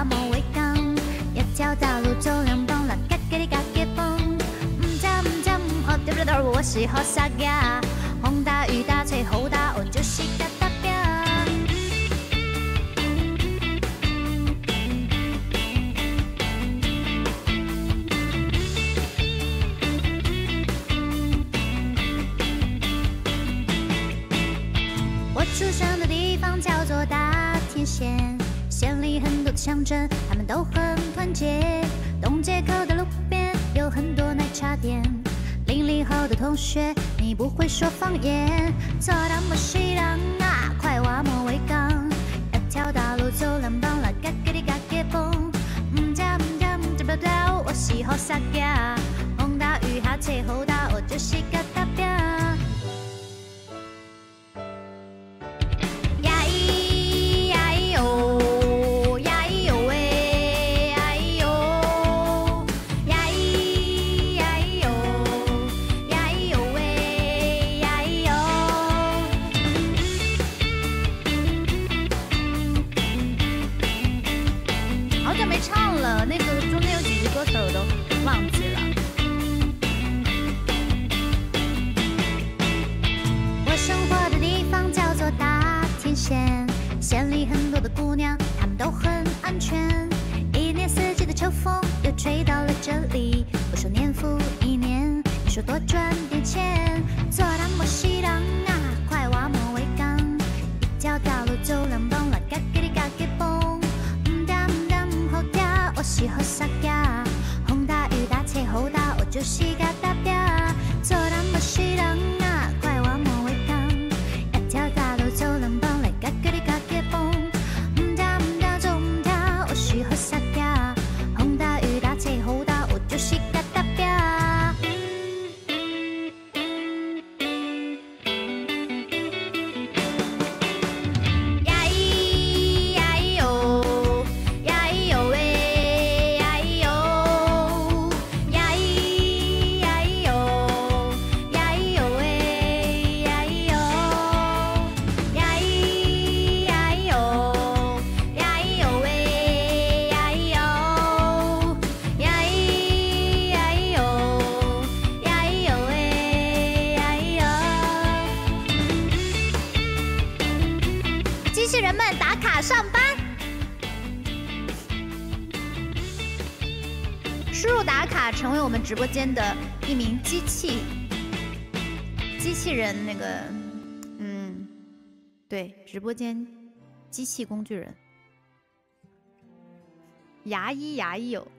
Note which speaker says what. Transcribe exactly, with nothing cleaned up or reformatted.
Speaker 1: 话莫为讲，一条道路走两旁啦，嘎嘎哩嘎嘎风。唔知唔知唔学对不对？我是好傻呀，风大雨大吹雨大，我就是个大兵。我出生的地方叫做大田县，县里很多的乡镇，他们都很团结。东街口的路边有很多奶茶店，零零后的同学，你不会说方言。走到莫西人啊，快话莫为讲，一条大路走两旁啦，嘎嘎哩嘎嘎风。唔知唔知唔知不道，我是好傻呀，风大雨大吹雨大，我就是个大兵。县里很多的姑娘，她们都很安全。一年四季的秋风又吹到了这里。我说年复一年，你说多赚点钱。做到莫西人啊，快话莫为讲。一条道路走两旁啦，嘎嘎哩嘎嘎风。唔大唔大唔好听，我是好傻呀。风大雨大吹雨大，我就是个大兵。做到莫西人啊，快话莫为讲。一条大路走两旁啦，嘎嘎哩嘎。就是个大兵。呀咿呀咿哟，呀咿哟喂，呀咿哟，呀咿呀咿哟，呀咿哟喂，呀咿哟，呀咿呀咿哟，呀咿哟喂，呀咿哟，呀咿。机器人们打卡上班，输入打卡成为我们直播间的一名机器机器人。那个，嗯，对，直播间机器工具人。牙医牙医有。